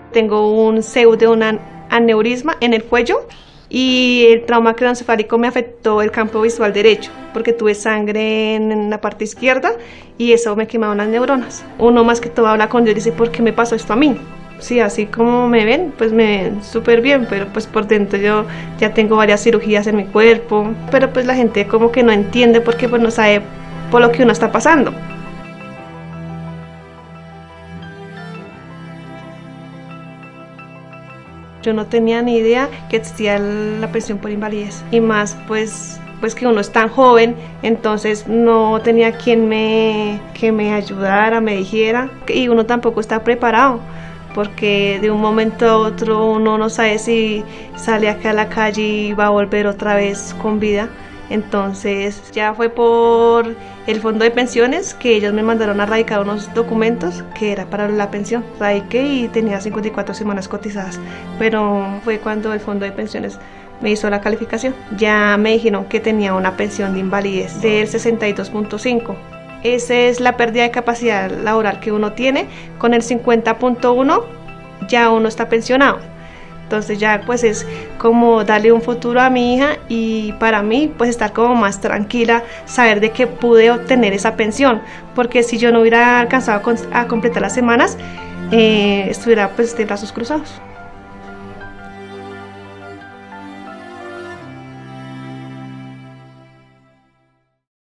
Tengo un pseudo aneurisma en el cuello y el trauma craneoencefálico me afectó el campo visual derecho porque tuve sangre en la parte izquierda y eso me quemaron las neuronas. Uno más que todo habla con Dios y dice, ¿por qué me pasó esto a mí? Sí, así como me ven, pues me ven súper bien, pero pues por dentro yo ya tengo varias cirugías en mi cuerpo, pero pues la gente como que no entiende porque pues no sabe por lo que uno está pasando. Yo no tenía ni idea que existía la pensión por invalidez y más pues que uno es tan joven, entonces no tenía quien que me ayudara, me dijera, y uno tampoco está preparado porque de un momento a otro uno no sabe si sale acá a la calle y va a volver otra vez con vida. Entonces ya fue por el fondo de pensiones que ellos me mandaron a radicar unos documentos que era para la pensión. Radiqué y tenía 54 semanas cotizadas, pero fue cuando el fondo de pensiones me hizo la calificación. Ya me dijeron que tenía una pensión de invalidez del 62.5. Esa es la pérdida de capacidad laboral que uno tiene. Con el 50.1 ya uno está pensionado. Entonces ya pues es como darle un futuro a mi hija y para mí pues estar como más tranquila, saber de que pude obtener esa pensión, porque si yo no hubiera alcanzado a completar las semanas, estuviera pues de brazos cruzados.